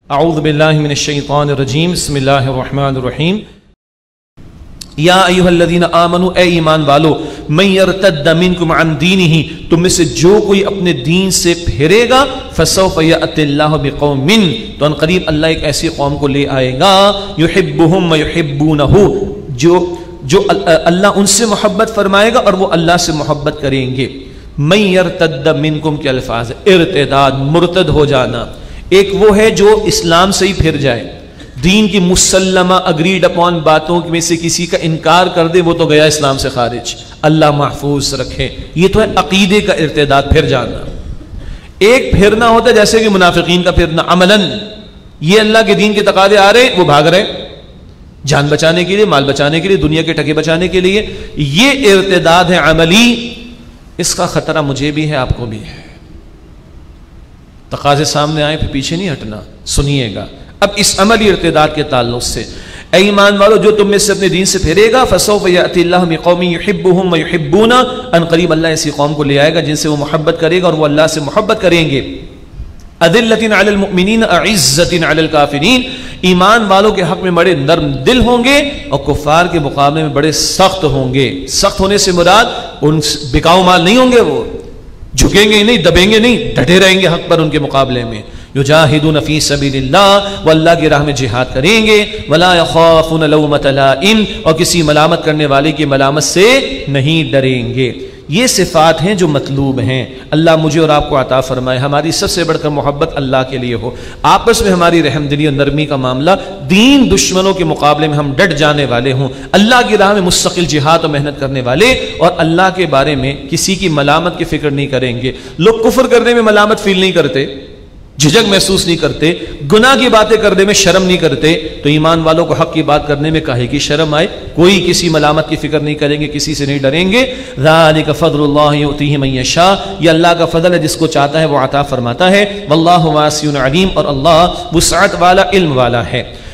اعوذ باللہ من الشیطان الرجیم بسم اللہ الرحمن الرحیم یا ایھا الذین آمنوا اے ایمان والو من یرتد منکم عن دینہ تم میں سے جو کوئی اپنے دین سے پھرے گا فسوف یأتی اللہ بقوم تو ان قریب اللہ ایک ایسی قوم کو لے آئے گا یحبہم ویحبونہ جو اللہ ان سے محبت فرمائے گا اور وہ اللہ سے محبت کریں گے۔ من یرتد منکم کے الفاظ ارتداد مرتد ہو جانا، ایک وہ ہے جو اسلام سے ہی پھر جائے، دین کی مسلمہ اگریڈ اپون باتوں میں سے کسی کا انکار کر دے وہ تو گیا اسلام سے خارج، اللہ محفوظ رکھے۔ یہ تو ہے عقیدے کا ارتداد، پھر جانا۔ ایک پھرنا ہوتا ہے جیسے کہ منافقین کا پھرنا عملاً، یہ اللہ کے دین کے تقاضے آ رہے وہ بھاگ رہے جان بچانے کے لیے، مال بچانے کے لیے، دنیا کے ٹکے بچانے کے لیے، یہ ارتداد ہے عملی۔ اس کا خطرہ مجھے بھی ہے، آپ کو بھی ہے۔ تقاضے سامنے آئے پھر پیچھے نہیں ہٹنا، سنیے گا۔ اب اس عملی ارتداد کے تعلق سے اے ایمان والو جو تم میں سے اپنے دین سے پھرے گا فسوف یأتی اللہ بقوم یحبہم ویحبونہ ان قریب اللہ ایسی قوم کو لے آئے گا جن سے وہ محبت کرے گا اور وہ اللہ سے محبت کریں گے۔ اذلۃ علی المؤمنین اعزۃ علی الکافرین، ایمان والوں کے حق میں بڑے نرم دل ہوں گے اور کفار کے مقابلے میں بڑے سخت ہوں گے۔ سخت ہونے سے مراد ان بکاؤ مال نہیں ہوں گے، وہ جھکیں گے نہیں، دبیں گے نہیں، ڈٹے رہیں گے حق پر ان کے مقابلے میں۔ یجاہدون فی سبیل اللہ، وہ اللہ کی راہ میں جہاد کریں گے۔ ولا یخافون لومۃ لائم، اور کسی ملامت کرنے والے کی ملامت سے نہیں ڈریں گے۔ یہ صفات ہیں جو مطلوب ہیں۔ اللہ مجھے اور آپ کو عطا فرمائے ہماری سب سے بڑھ کر محبت اللہ کے لیے ہو، آپس میں ہماری رحم دلی اور نرمی کا معاملہ، دین دشمنوں کے مقابلے میں ہم ڈٹ جانے والے ہوں، اللہ کی راہ میں مستقل جہاد اور محنت کرنے والے، اور اللہ کے بارے میں کسی کی ملامت کی فکر نہیں کریں گے۔ لوگ کفر کرنے میں ملامت فیل نہیں کرتے، جھجک محسوس نہیں کرتے، گناہ کی باتیں کرنے میں شرم نہیں کرتے، تو ایمان والوں کو حق کی بات کرنے میں کاہے کی شرم آئے؟ کوئی کسی ملامت کی فکر نہیں کریں گے، کسی سے نہیں ڈریں گے۔ ذالک فضل اللہ یؤتیہ من یشاء، یہ اللہ کا فضل ہے، جس کو چاہتا ہے وہ عطا فرماتا ہے۔ واللہ واسع علیم، اور اللہ وسعت والا، علم والا ہے۔